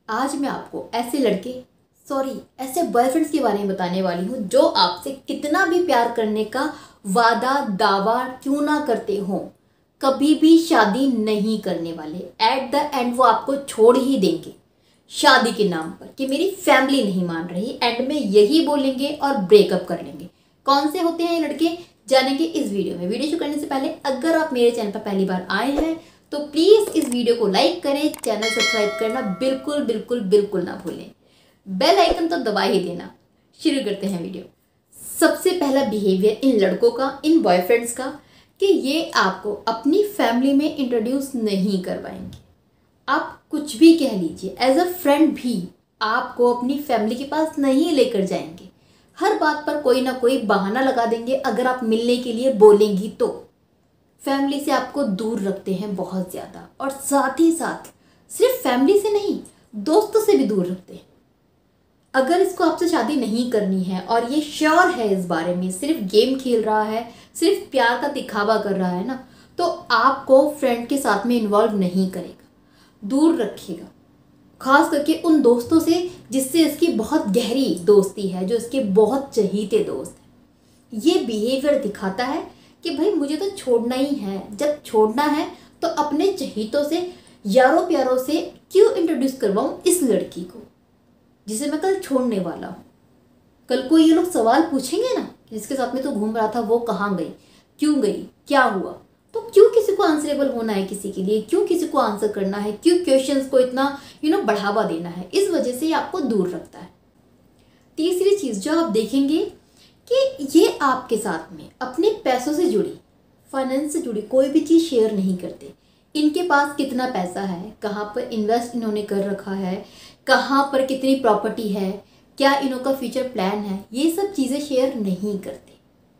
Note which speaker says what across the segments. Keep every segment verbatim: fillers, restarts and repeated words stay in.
Speaker 1: आज मैं आपको ऐसे लड़के सॉरी ऐसे बॉयफ्रेंड्स के बारे में बताने वाली हूँ जो आपसे कितना भी प्यार करने का वादा दावा क्यों ना करते हो, कभी भी शादी नहीं करने वाले। एट द एंड वो आपको छोड़ ही देंगे शादी के नाम पर कि मेरी फैमिली नहीं मान रही। एंड में यही बोलेंगे और ब्रेकअप कर लेंगे। कौन से होते हैं ये लड़के जानेंगे इस वीडियो में। वीडियो शुरू करने से पहले अगर आप मेरे चैनल पर पहली बार आए हैं तो प्लीज़ इस वीडियो को लाइक करें, चैनल सब्सक्राइब करना बिल्कुल बिल्कुल बिल्कुल ना भूलें, बेल आइकन तो दबा ही देना। शुरू करते हैं वीडियो। सबसे पहला बिहेवियर इन लड़कों का, इन बॉयफ्रेंड्स का, कि ये आपको अपनी फैमिली में इंट्रोड्यूस नहीं करवाएंगे। आप कुछ भी कह लीजिए, एज अ फ्रेंड भी आपको अपनी फैमिली के पास नहीं लेकर जाएंगे। हर बात पर कोई ना कोई बहाना लगा देंगे। अगर आप मिलने के लिए बोलेंगी तो फैमिली से आपको दूर रखते हैं बहुत ज़्यादा, और साथ ही साथ सिर्फ फैमिली से नहीं, दोस्तों से भी दूर रखते हैं। अगर इसको आपसे शादी नहीं करनी है और ये श्योर है इस बारे में, सिर्फ गेम खेल रहा है, सिर्फ प्यार का दिखावा कर रहा है ना, तो आपको फ्रेंड के साथ में इन्वॉल्व नहीं करेगा, दूर रखेगा। खास करके उन दोस्तों से जिससे इसकी बहुत गहरी दोस्ती है, जो इसके बहुत चहीते दोस्त हैं। ये बिहेवियर दिखाता है कि भाई मुझे तो छोड़ना ही है। जब छोड़ना है तो अपने चहीतों से, यारों प्यारों से क्यों इंट्रोड्यूस करवाऊं इस लड़की को जिसे मैं कल छोड़ने वाला हूँ। कल को ये लोग सवाल पूछेंगे ना, जिसके साथ में तो घूम रहा था वो कहाँ गई, क्यों गई, क्या हुआ, तो क्यों किसी को आंसरेबल होना है किसी के लिए, क्यों किसी को आंसर करना है, क्यों क्वेश्चंस को इतना यू नो बढ़ावा देना है। इस वजह से ये आपको दूर रखता है। तीसरी चीज़ जो आप देखेंगे कि ये आपके साथ में अपने पैसों से जुड़ी, फाइनेंस से जुड़ी कोई भी चीज़ शेयर नहीं करते। इनके पास कितना पैसा है, कहाँ पर इन्वेस्ट इन्होंने कर रखा है, कहाँ पर कितनी प्रॉपर्टी है, क्या इन्हों का फ्यूचर प्लान है, ये सब चीज़ें शेयर नहीं करते।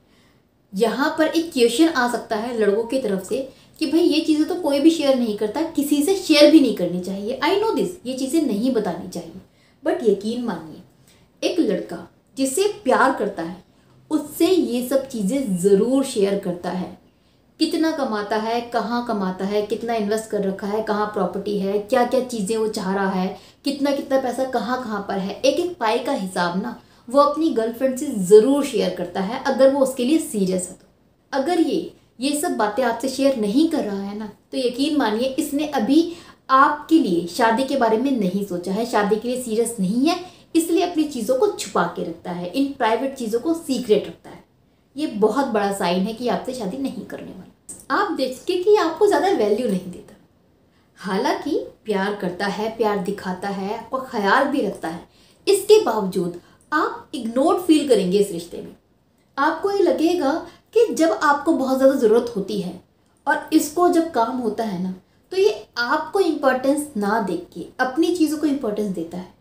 Speaker 1: यहाँ पर एक क्वेश्चन आ सकता है लड़कों की तरफ से कि भाई ये चीज़ें तो कोई भी शेयर नहीं करता, किसी से शेयर भी नहीं करनी चाहिए। आई नो दिस, ये चीज़ें नहीं बतानी चाहिए, बट यकीन मानिए एक लड़का जिससे प्यार करता है उससे ये सब चीज़ें ज़रूर शेयर करता है। कितना कमाता है, कहाँ कमाता है, कितना इन्वेस्ट कर रखा है, कहाँ प्रॉपर्टी है, क्या क्या चीज़ें वो चाह रहा है, कितना कितना पैसा कहाँ कहाँ पर है, एक एक पाई का हिसाब ना वो अपनी गर्लफ्रेंड से ज़रूर शेयर करता है, अगर वो उसके लिए सीरियस है तो। अगर ये ये सब बातें आपसे शेयर नहीं कर रहा है ना, तो यकीन मानिए इसने अभी आपके लिए शादी के बारे में नहीं सोचा है, शादी के लिए सीरियस नहीं है, इसलिए अपनी चीज़ों को छुपा के रखता है, इन प्राइवेट चीज़ों को सीक्रेट रखता है। ये बहुत बड़ा साइन है कि आपसे शादी नहीं करने वाला। आप देखिए कि आपको ज़्यादा वैल्यू नहीं देता, हालांकि प्यार करता है, प्यार दिखाता है, आपका ख्याल भी रखता है। इसके बावजूद आप इग्नोर्ड फील करेंगे इस रिश्ते में। आपको ये लगेगा कि जब आपको बहुत ज़्यादा ज़रूरत होती है और इसको जब काम होता है ना, तो ये आपको इम्पोर्टेंस ना देख के अपनी चीज़ों को इम्पोर्टेंस देता है।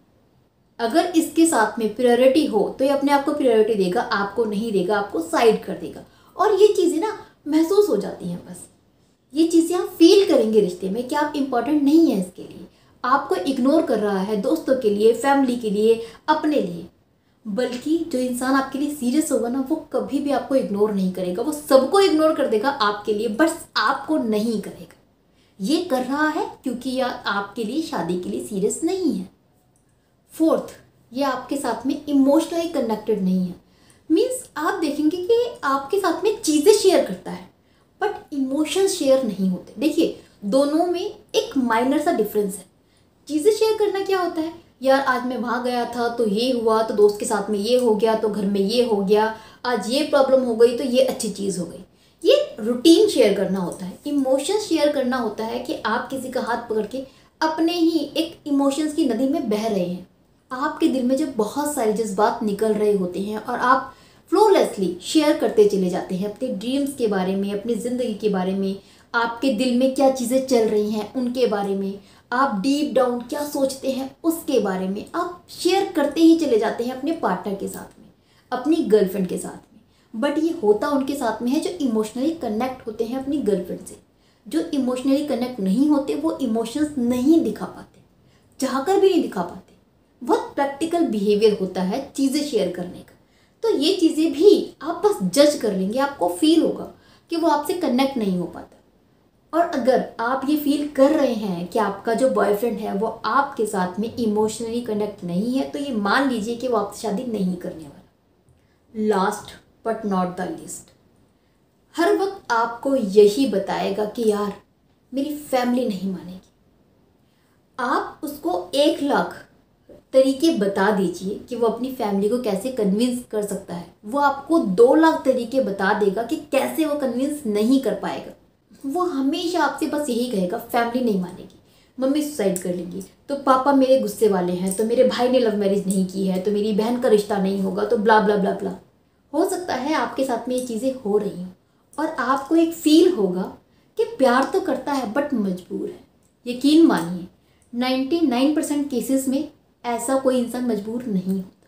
Speaker 1: अगर इसके साथ में प्रायोरिटी हो तो ये अपने आप को प्रायोरिटी देगा, आपको नहीं देगा, आपको साइड कर देगा। और ये चीज़ें ना महसूस हो जाती हैं, बस ये चीज़ें आप फील करेंगे रिश्ते में कि आप इम्पोर्टेंट नहीं है इसके लिए, आपको इग्नोर कर रहा है दोस्तों के लिए, फैमिली के लिए, अपने लिए। बल्कि जो इंसान आपके लिए सीरियस होगा ना, वो कभी भी आपको इग्नोर नहीं करेगा, वो सबको इग्नोर कर देगा आपके लिए, बस आपको नहीं करेगा। ये कर रहा है क्योंकि यह आपके लिए शादी के लिए सीरियस नहीं है। फोर्थ, ये आपके साथ में इमोशनली कनेक्टेड नहीं है। मीन्स आप देखेंगे कि आपके साथ में चीज़ें शेयर करता है बट इमोशंस शेयर नहीं होते। देखिए दोनों में एक माइनर सा डिफरेंस है। चीज़ें शेयर करना क्या होता है, यार आज मैं वहाँ गया था तो ये हुआ, तो दोस्त के साथ में ये हो गया, तो घर में ये हो गया, आज ये प्रॉब्लम हो गई तो ये अच्छी चीज़ हो गई। ये रूटीन शेयर करना होता है। इमोशंस शेयर करना होता है कि आप किसी का हाथ पकड़ के अपने ही एक इमोशंस की नदी में बह रहे हैं। आपके दिल में जब बहुत सारे जज्बात निकल रहे होते हैं और आप फ्लोलेसली शेयर करते चले जाते हैं अपने ड्रीम्स के बारे में, अपनी ज़िंदगी के बारे में, आपके दिल में क्या चीज़ें चल रही हैं उनके बारे में, आप डीप डाउन क्या सोचते हैं उसके बारे में आप शेयर करते ही चले जाते हैं अपने पार्टनर के साथ में, अपनी गर्लफ्रेंड के साथ में। बट ये होता उनके साथ में है जो इमोशनली कनेक्ट होते हैं अपनी गर्लफ्रेंड से। जो इमोशनली कनेक्ट नहीं होते वो इमोशंस नहीं दिखा पाते, चाहकर भी नहीं दिखा पाते। बहुत प्रैक्टिकल बिहेवियर होता है चीज़ें शेयर करने का। तो ये चीज़ें भी आप बस जज कर लेंगे, आपको फील होगा कि वो आपसे कनेक्ट नहीं हो पाता। और अगर आप ये फील कर रहे हैं कि आपका जो बॉयफ्रेंड है वो आपके साथ में इमोशनली कनेक्ट नहीं है, तो ये मान लीजिए कि वो आपसे शादी नहीं करने वाला। Last but not the least, हर वक्त आपको यही बताएगा कि यार मेरी फैमिली नहीं मानेगी। आप उसको एक लाख तरीके बता दीजिए कि वो अपनी फैमिली को कैसे कन्विंस कर सकता है, वो आपको दो लाख तरीके बता देगा कि कैसे वो कन्विंस नहीं कर पाएगा। वो हमेशा आपसे बस यही कहेगा फैमिली नहीं मानेगी, मम्मी सुसाइड कर लेंगी, तो पापा मेरे गुस्से वाले हैं, तो मेरे भाई ने लव मैरिज नहीं की है, तो मेरी बहन का रिश्ता नहीं होगा, तो ब्ला ब्ला ब्ला ब्ला। हो सकता है आपके साथ में ये चीज़ें हो रही हों और आपको एक फील होगा कि प्यार तो करता है बट मजबूर है। यकीन मानिए नाइन्टी नाइन परसेंट केसेस में ऐसा कोई इंसान मजबूर नहीं होता,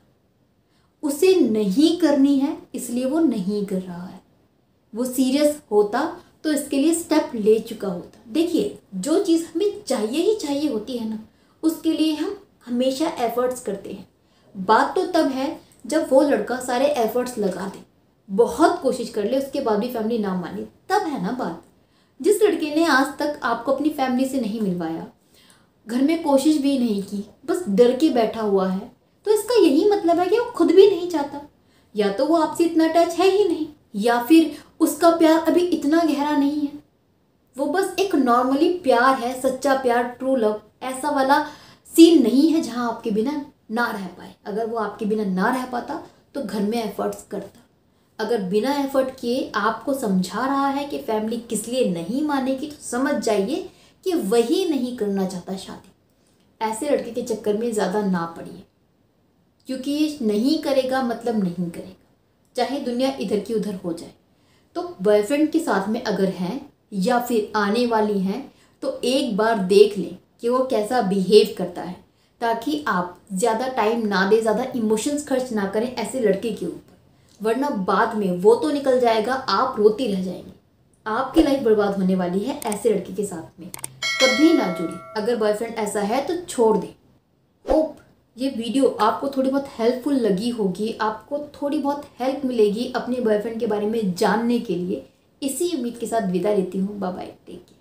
Speaker 1: उसे नहीं करनी है इसलिए वो नहीं कर रहा है। वो सीरियस होता तो इसके लिए स्टेप ले चुका होता। देखिए, जो चीज़ हमें चाहिए ही चाहिए होती है ना, उसके लिए हम हमेशा एफर्ट्स करते हैं। बात तो तब है जब वो लड़का सारे एफर्ट्स लगा दे, बहुत कोशिश कर ले, उसके बाद भी फैमिली ना माने, तब है ना बात। जिस लड़के ने आज तक आपको अपनी फैमिली से नहीं मिलवाया, घर में कोशिश भी नहीं की, बस डर के बैठा हुआ है, तो इसका यही मतलब है कि वो खुद भी नहीं चाहता। या तो वो आपसे इतना टच है ही नहीं, या फिर उसका प्यार अभी इतना गहरा नहीं है। वो बस एक नॉर्मली प्यार है, सच्चा प्यार, ट्रू लव, ऐसा वाला सीन नहीं है जहाँ आपके बिना ना रह पाए। अगर वो आपके बिना ना रह पाता तो घर में एफर्ट्स करता। अगर बिना एफर्ट किए आपको समझा रहा है कि फैमिली किस लिए नहीं मानेगी, तो समझ जाइए कि वही नहीं करना चाहता शादी। ऐसे लड़के के चक्कर में ज़्यादा ना पड़िए, क्योंकि ये नहीं करेगा मतलब नहीं करेगा, चाहे दुनिया इधर की उधर हो जाए। तो बॉयफ्रेंड के साथ में अगर हैं या फिर आने वाली हैं, तो एक बार देख लें कि वो कैसा बिहेव करता है, ताकि आप ज़्यादा टाइम ना दें, ज़्यादा इमोशंस खर्च ना करें ऐसे लड़के के ऊपर, वरना बाद में वो तो निकल जाएगा, आप रोती रह जाएंगी। आपकी लाइफ बर्बाद होने वाली है ऐसे लड़के के साथ में। कभी ना जुड़े। अगर बॉयफ्रेंड ऐसा है तो छोड़ दे। होप ये वीडियो आपको थोड़ी बहुत हेल्पफुल लगी होगी, आपको थोड़ी बहुत हेल्प मिलेगी अपने बॉयफ्रेंड के बारे में जानने के लिए। इसी उम्मीद के साथ विदा लेती हूँ। Bye bye, take care.